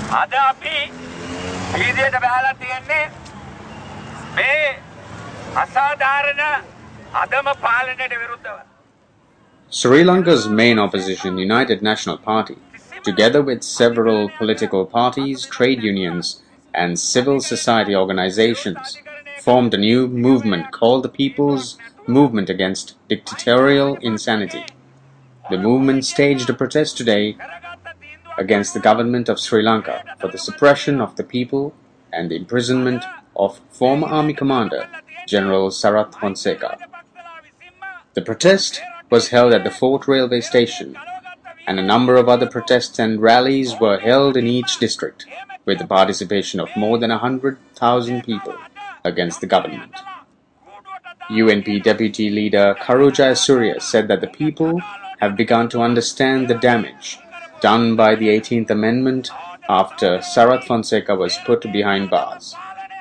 අද අපි වීදියට බහලා තියන්නේ මේ අසාධාරණ අදම පාලනයට විරුද්ධව. Sri Lanka's main opposition, United National Party, together with several political parties, trade unions, and civil society organizations, formed a new movement called the People's Movement Against Dictatorial Insanity. The movement staged a protest today against the government of Sri Lanka for the suppression of the people and the imprisonment of former army commander General Sarath Fonseca. The protest was held at the Fort Railway Station, and a number of other protests and rallies were held in each district, with the participation of more than 100,000 people against the government. UNP Deputy Leader Karujaya Surya said that the people have begun to understand the damage done by the 18th Amendment after Sarath Fonseca was put behind bars.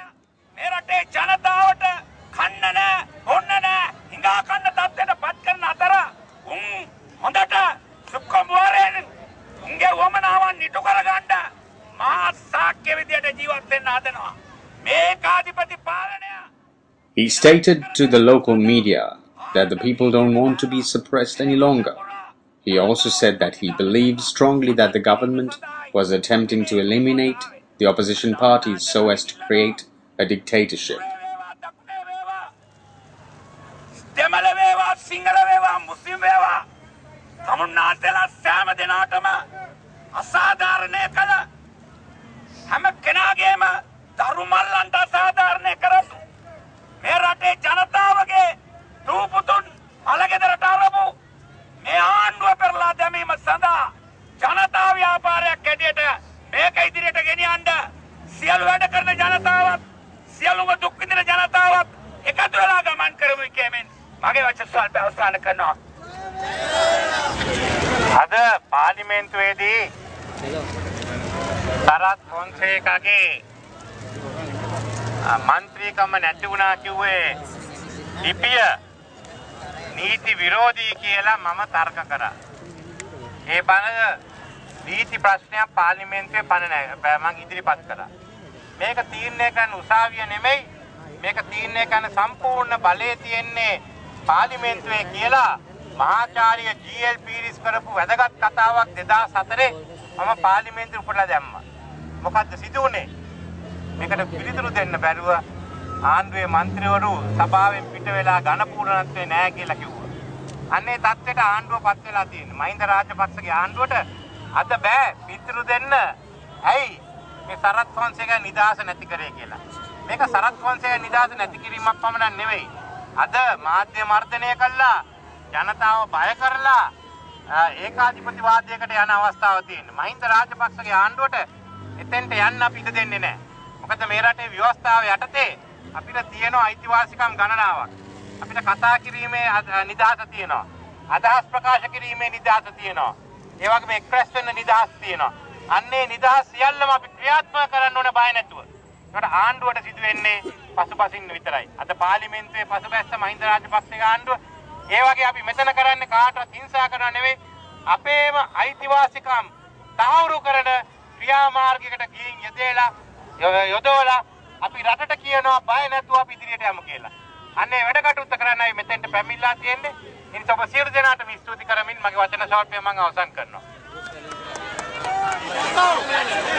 He stated to the local media that the people don't want to be suppressed any longer. He also said that he believed strongly that the government was attempting to eliminate the opposition parties so as to create a dictatorship. ada පාර්ලිමේන්තුවේදී Sarath ෆොන්සේකාගේ මන්ත්‍රීකම නැති වුණා කිව්වේ ලිපිය නීති විරෝධී කියලා මම තර්ක කරා. ඒ බණ නීති ප්‍රශ්නයක් පාර්ලිමේන්තුවේ පන නැහැ. මම ඉදිරිපත් කරා. මේක තීරණය කරන උසාවිය නෙමෙයි. මේක තීරණය කරන සම්පූර්ණ බලය තියෙන්නේ පාර්ලිමේන්තුවේ කියලා මහාචාර්ය ජී.එල්. පීරිස් කරපු වැදගත් කතාවක් 2004 මම පාර්ලිමේන්තුවේ උපුටලා දැම්මා. මොකද්ද සිදු වුනේ? මේකට පිළිතුරු දෙන්න බැරුව ආණ්ඩුවේ മന്ത്രിවරු සභාවෙන් පිට වෙලා ඝනපූර්ණත්වේ නැහැ කියලා කිව්වා. අන්නේ තත්ත්වයට ආණ්ඩුව පත් වෙලා තියෙනවා. මහින්ද රාජපක්ෂගේ ආණ්ඩුවට අද බෑ පිළිතුරු දෙන්න. ඇයි මේ සරත් ෆොන්සේකා නිදහස නැති කරේ කියලා. මේක සරත් ෆොන්සේකා නිදහස නැති කිරීමක් පමණක් නෙවෙයි. අද මාධ්‍ය මර්ධනය කළා ජනතාව බය කරලා ඒකාධිපතිවාදයකට යන අවස්ථාවක් තියෙනවා. මහින්ද රාජපක්ෂගේ ආණ්ඩුවට එතෙන්ට යන්න අපි ඉඩ දෙන්නේ නැහැ. මොකද මේ රටේ ව්‍යවස්ථාව යටතේ අපිට තියෙන අයිතිවාසිකම් ගණනාවක්. අපිට කතා කිරීමේ නිදහස තියෙනවා. අදහස් ප්‍රකාශ කිරීමේ නිදහස තියෙනවා. ඒ වගේම එක්ස්ප්‍රෙස් වෙන්න නිදහස තියෙනවා. අන්නේ නිදහස් සියල්ලම අපි ක්‍රියාත්මක කරන්න ඕන බය නැතුව. ඒකට ආණ්ඩුවට සිදු වෙන්නේ පසුපසින් විතරයි. අද පාර්ලිමේන්තුවේ පසුබැස්ස මහින්ද රාජපක්ෂගේ ආණ්ඩුව. ඒ වගේ අපි මෙතන කරන්නේ කාටවත් හිංසා කරනවා නෙවෙයි. අපේම අයිතිවාසිකම් තහවුරු කරන ක්‍රියාමාර්ගයකට ගිහින් යොදවලා අපි රටට කියනවා බය නැතුව අපි ඉදිරියට යමු කියලා. අන්නේ වැඩ කටයුත්ත කරන්නයි මෙතෙන්ට පැමිණලා තියෙන්නේ. ඉතින් ඔබ සියලු දෙනාටම ස්තුති කරමින් මගේ වචන ස්වල්පය මම අවසන් කරනවා.